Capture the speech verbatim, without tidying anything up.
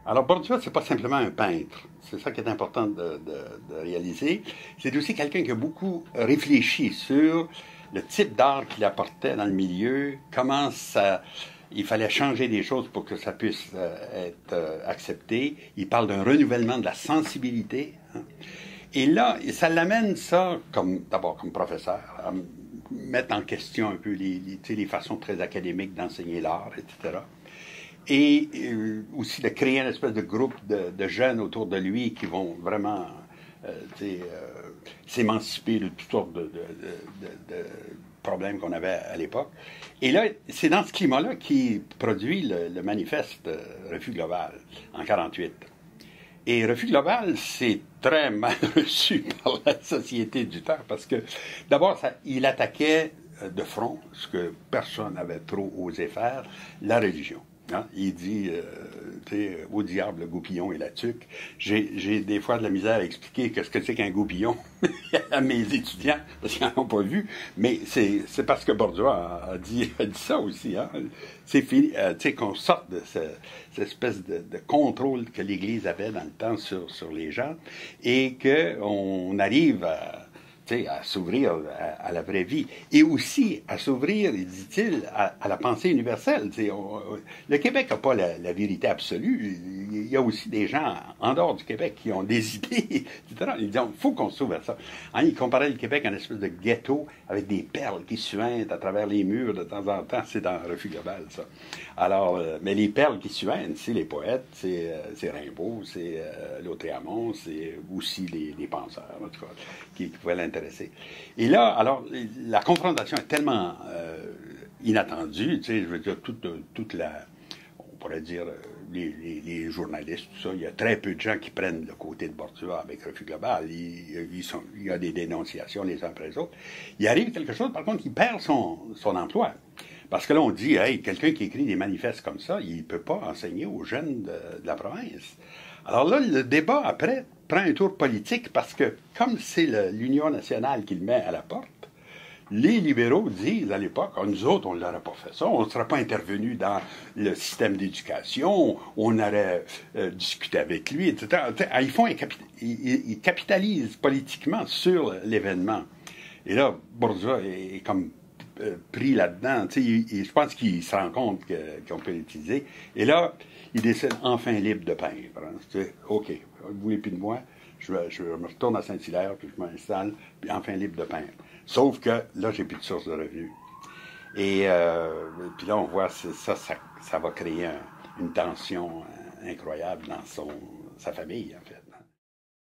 Alors, Bordua, c'est pas simplement un peintre. C'est ça qui est important de, de, de réaliser. C'est aussi quelqu'un qui a beaucoup réfléchi sur le type d'art qu'il apportait dans le milieu, comment ça, il fallait changer des choses pour que ça puisse euh, être euh, accepté. Il parle d'un renouvellement de la sensibilité. Hein. Et là, ça l'amène, ça, comme d'abord comme professeur, à mettre en question un peu les, les, les façons très académiques d'enseigner l'art, et cetera. Et euh, aussi de créer une espèce de groupe de, de jeunes autour de lui qui vont vraiment euh, euh, s'émanciper de toutes sortes de, de, de, de problèmes qu'on avait à l'époque. Et là, c'est dans ce climat-là qu'il produit le, le manifeste Refus global en quarante-huit. Et Refus global, c'est très mal reçu par la société du temps parce que, d'abord, ça, il attaquait de front, ce que personne n'avait trop osé faire, la religion. Hein? Il dit, euh, tu sais, au diable, le goupillon et la tuque. J'ai, j'ai des fois de la misère à expliquer qu'est-ce que c'est qu'un goupillon à mes étudiants, parce qu'ils n'en ont pas vu, mais c'est, c'est parce que Bordua a, a, dit, a dit ça aussi. Hein? C'est fini, euh, tu sais, qu'on sorte de ce, cette espèce de, de contrôle que l'Église avait dans le temps sur, sur les gens, et qu'on arrive à... à s'ouvrir à, à la vraie vie, et aussi à s'ouvrir, dit-il, à, à la pensée universelle. On, le Québec n'a pas la, la vérité absolue. Il y a aussi des gens en dehors du Québec qui ont des idées, et cetera. Ils disent, il faut qu'on s'ouvre à ça. Hein, il comparait le Québec à une espèce de ghetto avec des perles qui suintent à travers les murs de temps en temps. C'est dans Refus global, ça. Alors, euh, mais les perles qui suintent, c'est les poètes, c'est, euh, c'est Rimbaud, c'est euh, Lautréamont, c'est aussi les, les penseurs, en tout cas, qui, qui pouvaient l'intéresser. Et là, alors, la confrontation est tellement euh, inattendue, tu sais, je veux dire, toute, toute la, on pourrait dire, les, les, les journalistes, tout ça, il y a très peu de gens qui prennent le côté de Bordua avec Refus global. Ils, ils sont, il y a des dénonciations les uns après les autres. Il arrive quelque chose, par contre, il perd son, son emploi. Parce que là, on dit, hey, quelqu'un qui écrit des manifestes comme ça, il ne peut pas enseigner aux jeunes de, de la province. Alors là, le débat, après, prend un tour politique parce que, comme c'est le, l'Union nationale qui le met à la porte, les libéraux disent à l'époque, ah, nous autres, on ne l'aurait pas fait ça, on ne serait pas intervenu dans le système d'éducation, on aurait euh, discuté avec lui, et cetera. Ils, font un capi- ils, ils capitalisent politiquement sur l'événement. Et là, Bordua est, est comme euh, pris là-dedans. Il, il, je pense qu'il se rend compte que, qu'on peut l'utiliser. Et là, il décide enfin libre de peindre. Hein. OK, vous voulez plus de moi, je, je me retourne à Saint-Hilaire, puis je m'installe, puis enfin libre de peindre. Sauf que là, j'ai plus de source de revenus. Et euh, puis là, on voit ça, ça, ça va créer un, une tension incroyable dans son, sa famille, en fait.